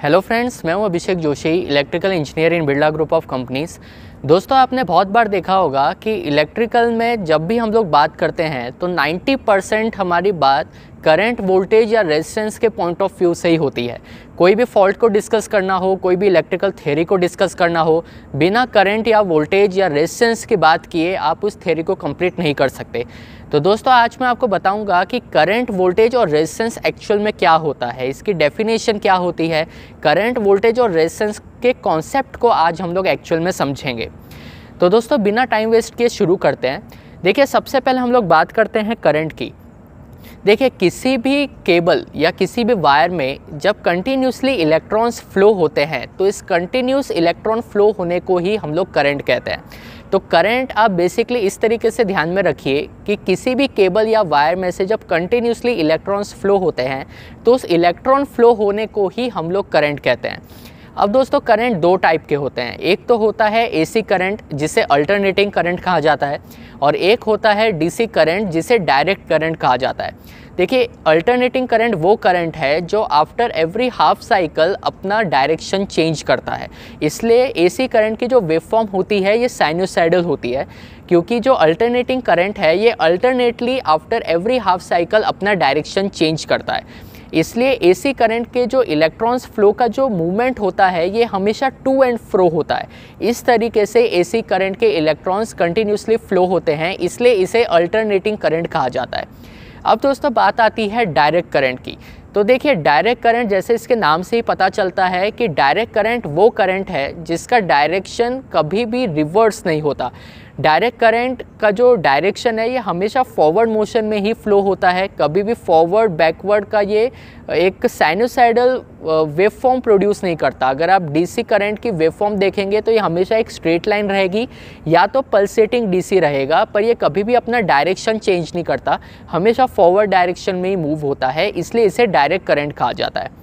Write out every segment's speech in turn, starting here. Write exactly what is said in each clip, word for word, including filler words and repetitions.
Hello friends, मैं हूं Abhishek Joshi, electrical engineer in Birla group of companies. दोस्तों, आपने बहुत बार देखा होगा कि इलेक्ट्रिकल में जब भी हम लोग बात करते हैं तो नब्बे परसेंट हमारी बात करंट, वोल्टेज या रेजिस्टेंस के पॉइंट ऑफ व्यू से ही होती है। कोई भी फॉल्ट को डिस्कस करना हो, कोई भी इलेक्ट्रिकल थ्योरी को डिस्कस करना हो, बिना करंट या वोल्टेज या रेजिस्टेंस की बात किए आप उस थ्योरी को कंप्लीट नहीं कर सकते। तो दोस्तों, आज मैं आपको बताऊंगा कि करंट, वोल्टेज और रेजिस्टेंस एक्चुअल में क्या होता है, इसकी डेफिनेशन क्या होती है। करंट, वोल्टेज और रेजिस्टेंस के कॉन्सेप्ट को आज हम लोग एक्चुअल में समझेंगे। तो दोस्तों, बिना टाइम वेस्ट किए शुरू करते हैं। देखिए, सबसे पहले हम लोग बात करते हैं करंट की। देखिए, किसी भी केबल या किसी भी वायर में जब कंटिन्यूसली इलेक्ट्रॉन्स फ्लो होते हैं तो इस कंटिन्यूस इलेक्ट्रॉन फ्लो होने को ही हम लोग करंट कहते हैं। तो करंट आप बेसिकली इस तरीके से ध्यान में रखिए कि किसी भी केबल या वायर में से जब कंटिन्यूसली इलेक्ट्रॉन्स फ्लो होते हैं तो उस इलेक्ट्रॉन फ्लो होने को ही हम लोग करंट कहते हैं। अब दोस्तों, करंट दो टाइप के होते हैं। एक तो होता है एसी करंट, जिसे अल्टरनेटिंग करंट कहा जाता है, और एक होता है डीसी करंट, जिसे डायरेक्ट करंट कहा जाता है। देखिए, अल्टरनेटिंग करंट वो करंट है जो आफ्टर एवरी हाफ साइकिल अपना डायरेक्शन चेंज करता है। इसलिए एसी करंट की जो वेवफॉर्म होती है ये साइनोसाइडल होती है, क्योंकि जो अल्टरनेटिंग करंट है ये alternately after every half cycle अपना डायरेक्शन चेंज करता है। इसलिए एसी करंट के जो इलेक्ट्रॉन्स फ्लो का जो मूवमेंट होता है ये हमेशा टू एंड फ्रो होता है। इस तरीके से एसी करंट के इलेक्ट्रॉन्स कंटिन्यूसली फ्लो होते हैं, इसलिए इसे अल्टरनेटिंग करंट कहा जाता है। अब दोस्तों, बात आती है डायरेक्ट करंट की। तो देखिए, डायरेक्ट करंट, जैसे इसके नाम से ही पता चलता है कि डायरेक्ट करंट वो करंट है जिसका डायरेक्शन कभी भी रिवर्स नहीं होता। डायरेक्ट करंट का जो डायरेक्शन है ये हमेशा फॉरवर्ड मोशन में ही फ्लो होता है। कभी भी फॉरवर्ड बैकवर्ड का ये एक साइनोसाइडल वेवफॉर्म प्रोड्यूस नहीं करता। अगर आप डीसी करंट की वेवफॉर्म देखेंगे तो ये हमेशा एक स्ट्रेट लाइन रहेगी या तो पल्सेटिंग डीसी रहेगा, पर ये कभी भी अपना डायरेक्शन चेंज नहीं करता, हमेशा फॉरवर्ड डायरेक्शन में ही मूव होता है, इसलिए इसे डायरेक्ट करंट कहा जाता है।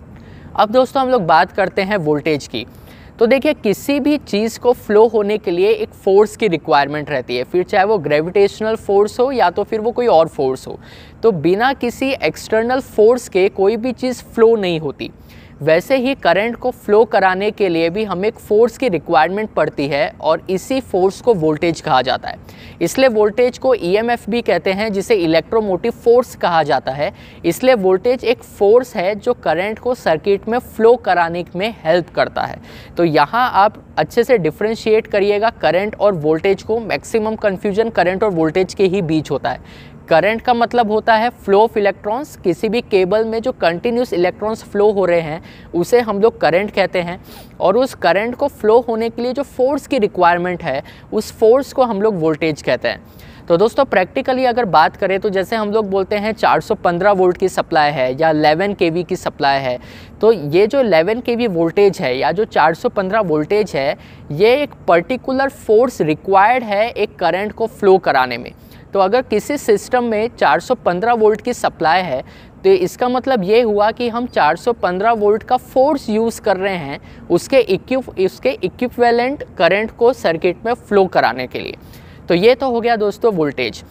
अब दोस्तों, हम लोग बात करते हैं वोल्टेज की। तो देखिए, किसी भी चीज़ को फ्लो होने के लिए एक फोर्स की रिक्वायरमेंट रहती है, फिर चाहे वो ग्रेविटेशनल फोर्स हो या तो फिर वो कोई और फोर्स हो। तो बिना किसी एक्सटर्नल फोर्स के कोई भी चीज़ फ्लो नहीं होती। वैसे ही करंट को फ्लो कराने के लिए भी हमें एक फोर्स की रिक्वायरमेंट पड़ती है, और इसी फोर्स को वोल्टेज कहा जाता है। इसलिए वोल्टेज को ईएमएफ भी कहते हैं, जिसे इलेक्ट्रोमोटिव फोर्स कहा जाता है। इसलिए वोल्टेज एक फोर्स है जो करंट को सर्किट में फ्लो कराने में हेल्प करता है। तो यहाँ आप अच्छे से डिफ्रेंशिएट करिएगा करंट और वोल्टेज को। मैक्सिमम कन्फ्यूजन करंट और वोल्टेज के ही बीच होता है। करंट का मतलब होता है फ्लो ऑफ इलेक्ट्रॉन्स। किसी भी केबल में जो कंटिन्यूस इलेक्ट्रॉन्स फ्लो हो रहे हैं उसे हम लोग करंट कहते हैं, और उस करंट को फ्लो होने के लिए जो फोर्स की रिक्वायरमेंट है उस फोर्स को हम लोग वोल्टेज कहते हैं। तो दोस्तों, प्रैक्टिकली अगर बात करें तो जैसे हम लोग बोलते हैं चार सौ पंद्रह वोल्ट की सप्लाई है या ग्यारह केवी की सप्लाई है, तो ये जो ग्यारह केवी वोल्टेज है या जो चार सौ पंद्रह वोल्टेज है, ये एक पर्टिकुलर फोर्स रिक्वायर्ड है एक करंट को फ्लो कराने में। तो अगर किसी सिस्टम में चार सौ पंद्रह वोल्ट की सप्लाई है तो इसका मतलब ये हुआ कि हम चार सौ पंद्रह वोल्ट का फोर्स यूज़ कर रहे हैं उसके इक्विप उसके इक्विवेलेंट करंट को सर्किट में फ्लो कराने के लिए। तो ये तो हो गया दोस्तों वोल्टेज।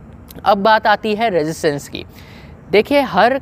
अब बात आती है रेजिस्टेंस की। देखिए, हर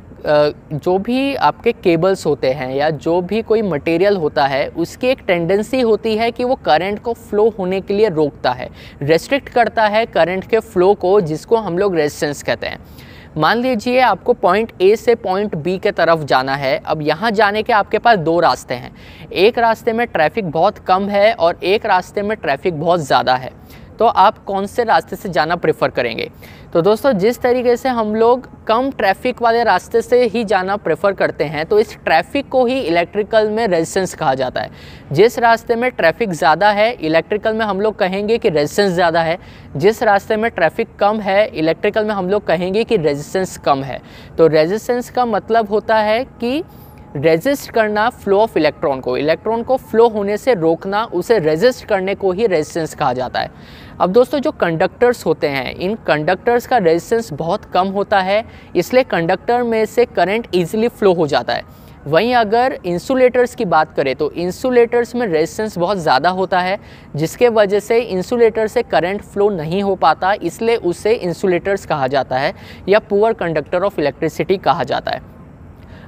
जो भी आपके केबल्स होते हैं या जो भी कोई मटेरियल होता है उसकी एक टेंडेंसी होती है कि वो करंट को फ्लो होने के लिए रोकता है, रेस्ट्रिक्ट करता है करंट के फ्लो को, जिसको हम लोग रेजिस्टेंस कहते हैं। मान लीजिए आपको पॉइंट ए से पॉइंट बी के तरफ जाना है। अब यहाँ जाने के आपके पास दो रास्ते हैं। एक रास्ते में ट्रैफिक बहुत कम है और एक रास्ते में ट्रैफिक बहुत ज़्यादा है। तो आप कौन से रास्ते से जाना प्रेफर करेंगे? तो दोस्तों, जिस तरीके से हम लोग कम ट्रैफिक वाले रास्ते से ही जाना प्रेफर करते हैं तो इस ट्रैफिक को ही इलेक्ट्रिकल में रेजिस्टेंस कहा जाता है। जिस रास्ते में ट्रैफिक ज़्यादा है इलेक्ट्रिकल में हम लोग कहेंगे कि रेजिस्टेंस ज़्यादा है। जिस रास्ते में ट्रैफिक कम है इलेक्ट्रिकल में हम लोग कहेंगे कि रेजिस्टेंस कम है। तो रेजिस्टेंस का मतलब होता है कि रेजिस्ट करना फ्लो ऑफ इलेक्ट्रॉन को, इलेक्ट्रॉन को फ्लो होने से रोकना, उसे रेजिस्ट करने को ही रेजिस्टेंस कहा जाता है। अब दोस्तों, जो कंडक्टर्स होते हैं इन कंडक्टर्स का रेजिस्टेंस बहुत कम होता है, इसलिए कंडक्टर में से करंट ईजिली फ्लो हो जाता है। वहीं अगर इंसुलेटर्स की बात करें तो इंसुलेटर्स में रेजिस्टेंस बहुत ज़्यादा होता है, जिसके वजह से इंसुलेटर से करंट फ्लो नहीं हो पाता, इसलिए उसे इंसुलेटर्स कहा जाता है या पुअर कंडक्टर ऑफ इलेक्ट्रिसिटी कहा जाता है।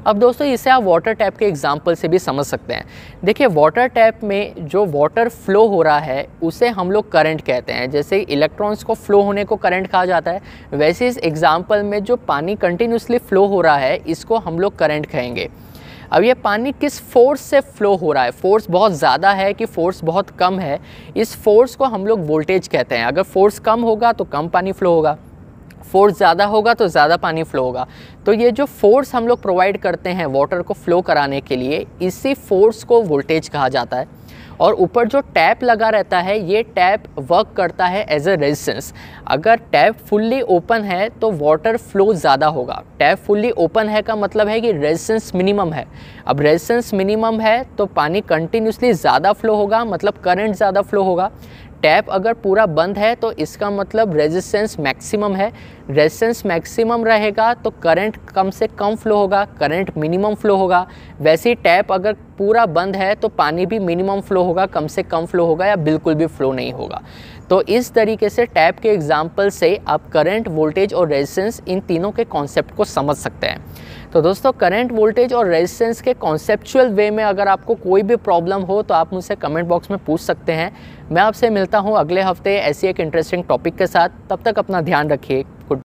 अब दोस्तों इसे आप वाटर टैप के एग्जांपल से भी समझ सकते हैं। देखिए वाटर टैप में जो वाटर फ्लो हो रहा है उसे हम लोग करंट कहते हैं। जैसे इलेक्ट्रॉन्स को फ्लो होने को करंट कहा जाता है, वैसे इस एग्जांपल में जो पानी कंटिन्यूसली फ्लो हो रहा है इसको हम लोग करंट कहेंगे। अब ये पानी किस फोर्स से फ्लो हो रहा है, फोर्स बहुत ज़्यादा है कि फोर्स बहुत कम है, इस फोर्स को हम लोग वोल्टेज कहते हैं। अगर फोर्स कम होगा तो कम पानी फ्लो होगा, फोर्स ज़्यादा होगा तो ज़्यादा पानी फ्लो होगा। तो ये जो फोर्स हम लोग प्रोवाइड करते हैं वाटर को फ्लो कराने के लिए, इसी फोर्स को वोल्टेज कहा जाता है। और ऊपर जो टैप लगा रहता है ये टैप वर्क करता है एज अ रेजिस्टेंस। अगर टैप फुल्ली ओपन है तो वाटर फ्लो ज़्यादा होगा। टैप फुल्ली ओपन है का मतलब है कि रेजिस्टेंस मिनिमम है। अब रेजिस्टेंस मिनिमम है तो पानी कंटिन्यूसली ज़्यादा फ्लो होगा, मतलब करंट ज़्यादा फ्लो होगा। टैप अगर पूरा बंद है तो इसका मतलब रेजिस्टेंस मैक्सिमम है। रेजिस्टेंस मैक्सिमम रहेगा तो करंट कम से कम फ्लो होगा, करंट मिनिमम फ्लो होगा। वैसे ही टैप अगर पूरा बंद है तो पानी भी मिनिमम फ्लो होगा, कम से कम फ्लो होगा या बिल्कुल भी फ्लो नहीं होगा। तो इस तरीके से टैप के एग्जाम्पल से आप करंट, वोल्टेज और रेजिस्टेंस इन तीनों के कॉन्सेप्ट को समझ सकते हैं। तो दोस्तों करंट, वोल्टेज और रेजिस्टेंस के कॉन्सेप्चुअल वे में अगर आपको कोई भी प्रॉब्लम हो तो आप मुझसे कमेंट बॉक्स में पूछ सकते हैं। मैं आपसे मिलता हूँ अगले हफ्ते ऐसी एक इंटरेस्टिंग टॉपिक के साथ। तब तक अपना ध्यान रखिए।